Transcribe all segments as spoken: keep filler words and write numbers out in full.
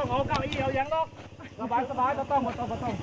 ต้องเอาเก้าอี้เอาอย่างนอกสบายสบายต้องมาต้องมาต้อง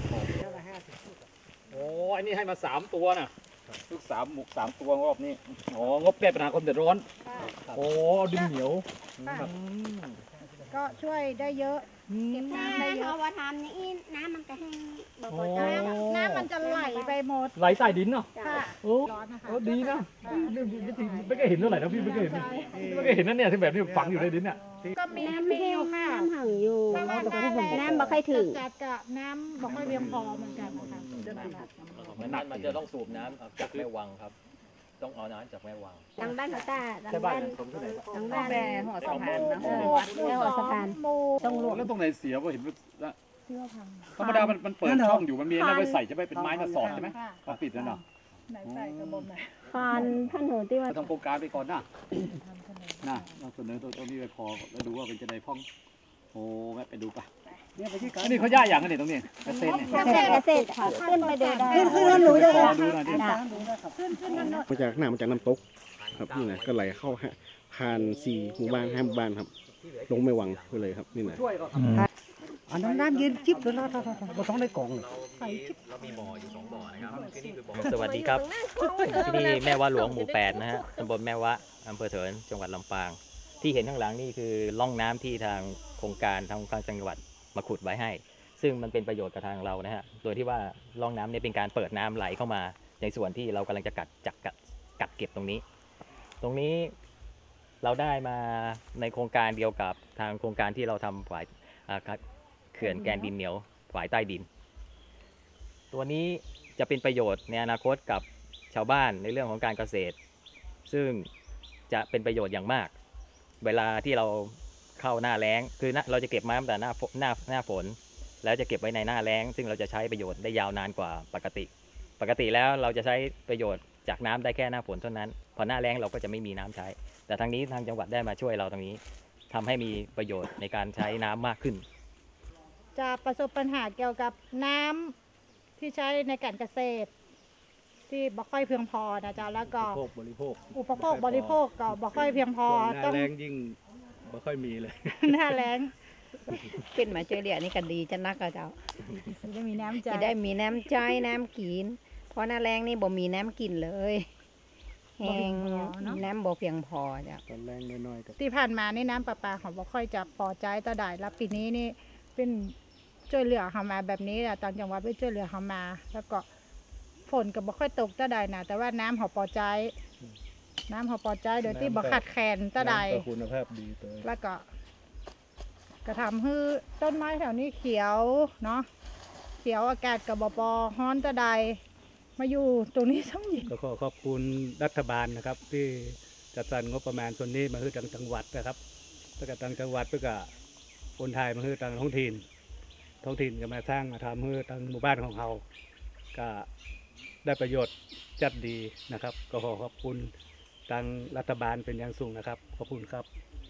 โอ้อันนี้ให้มาสามตัวน่ะลูกสามหมุกสามตัวรอบนี้อ๋องบแก้ปัญหาคนเดือดร้อนโอ้ดึงเหนียวก็ช่วยได้เยอะเก็บน้ำได้เยอะพอทำนี่น้ำมันจะแห้งบ่บ่น้ำมันจะไหลไปหมดไหลใต้ดินเนาะค่ะร้อนนะคะดีนะไม่เคยเห็นเท่าไหร่นะพี่ไม่เคยเห็นไม่เคยเห็นนั่นเนี่ยที่แบบนี้ฝังอยู่ในดินเนี่ยก็มีมีอยู่ค่ะน้ำหังอยู่น้ำบ่ค่อยถึงจัดกับน้ำบ่ค่อยเพียงพอเหมือนกันนะคะมันจะต้องสูบน้ำจากแม่วังครับต้องเอาน้ำจากแม่วังทางบ้านเขาตาทางบ้านทางบ้านแม่หัวสะพานนะแม่หัวสะพานต้องลงแล้วตรงไหนเสียว่าเห็นว่าธรรมดามันมันเปิดช่องอยู่มันมีอะไรไว้ใส่จะไม่เป็นไม้มาสอดใช่ไหมมาปิดแล้วเนาะไหนใส่กระบอกไหนฟานท่านหัวที่ว่าทำโครงการไปก่อนนะนะเราเสนอตัวตรงนี้ไปพอแล้วดูว่าเป็นจะได้พ้องโอ้แม่ไปดูปะเนี่ยไปที่การนี่เขาย่าอย่างกันเนี่ยตรงนี้เกษตรเนี่ยเกษตรเกษตรค่ะขึ้นไปเดินได้ขึ้นขึ้นแล้วหนูได้ดูหน่อยดิขึ้นขึ้นนั่นมาจากหน้ามาจากน้ำตกครับนี่นะก็ไหลเข้าผ่านสี่หมู่บ้านห้าหมู่บ้านครับลงไม่วังไปเลยครับนี่นะอันนั้นน้ำเย็นจิ๊บเลยนะเราต้องได้กล่องเรามีบ่ออยู่สองบ่อนะครับที่นี่คือบ่อสวัสดีครับที่นี่แม่วะหลวงหมู่แปดนะฮะตำบลแม่วะอำเภอเถินจังหวัดลำปางที่เห็นข้างหลังนี่คือร่องน้ำที่ทางโครงการทางทางจังหวัดมาขุดไว้ให้ซึ่งมันเป็นประโยชน์กับทางเรานะฮะโดยที่ว่าร่องน้ำนี้เป็นการเปิดน้ำไหลเข้ามาในส่วนที่เรากำลังจะกัดจักกัดกัดเก็บตรงนี้ตรงนี้เราได้มาในโครงการเดียวกับทางโครงการที่เราทำฝ่ายเขื่อนแกนดินเหนียวฝ่ายใต้ดินตัวนี้จะเป็นประโยชน์ในอนาคตกับชาวบ้านในเรื่องของการเกษตรซึ่งจะเป็นประโยชน์อย่างมากเวลาที่เราเข้าหน้าแล้งคือเราจะเก็บมาตั้งแต่หน้าหน้าหน้าฝนแล้วจะเก็บไว้ในหน้าแล้งซึ่งเราจะใช้ประโยชน์ได้ยาวนานกว่าปกติปกติแล้วเราจะใช้ประโยชน์จากน้ำได้แค่หน้าฝนเท่านั้นพอหน้าแล้งเราก็จะไม่มีน้ำใช้แต่ทางนี้ทางจังหวัดได้มาช่วยเราตรงนี้ทำให้มีประโยชน์ในการใช้น้ำมากขึ้นจะประสบปัญหาเกี่ยวกับน้ำที่ใช้ในการเกษตรที่บ่ค่อยเพียงพอนะจ๊ะแล้วก็อุปโภคบริโภคอุปโภคบริโภคก็บ่ค่อยเพียงพอต้องแรงยิ่งบ่ค่อยมีเลยหน้าแรงขึ้นมาช่วยเหลือนี่ก็ดีจะนักก็เจ้าจะได้มีน้ำใจจะได้มีน้ำใจน้ำกินเพราะหน้าแรงนี่บ่มีน้ำกินเลยแห้งน้ำบ่เพียงพอจ้ะตอนแรงน้อยๆที่ผ่านมานี่น้ำประปาของบ่ค่อยจะพอใจต่อได้แล้วปีนี้นี่เป็นช่วยเหลือเขามาแบบนี้แหละต่างจังหวัดไปช่วยเหลือเขามาแล้วก็ฝนก็บ่ค่อยตกต่อได้นะแต่ว่าน้ำเขาพอใจน้ำเขาพอใจโดยที่บ่ขาดแคลนต่อได้คุณภาพดีแล้วก็กระทำให้ต้นไม้แถวนี้เขียวเนาะเขียวอากาศกับบปอฮ้อนต่อได้มาอยู่ตรงนี้ทั้งหมดก็ขอขอบคุณรัฐบาลนะครับที่จัดสรรงบประมาณส่วนนี้มาให้ทางจังหวัดนะครับแล้วก็ทางจังหวัดเพื่อกับคนไทยมาให้ทางท้องถิ่นท้องถิ่นก็มาสร้างมาทำให้ทางหมู่บ้านของเราก็ได้ประโยชน์จัดดีนะครับก็ขอขอบคุณทางรัฐบาลเป็นอย่างสูงนะครับขอบคุณครับ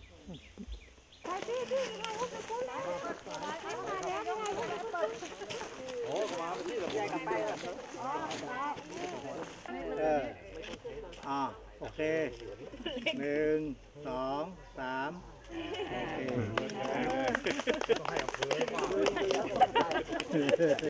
เอออ่าโอเคหนึ่งสองสามโอเค